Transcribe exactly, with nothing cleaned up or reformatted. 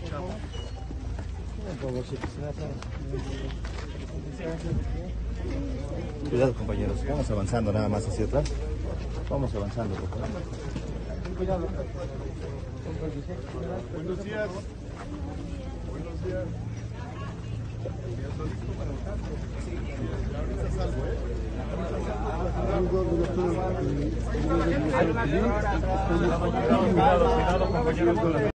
Cuidado, compañeros, vamos avanzando nada más hacia atrás. Vamos avanzando, por favor. Cuidado. Buenos días. Buenos días. Cuidado, cuidado, compañeros.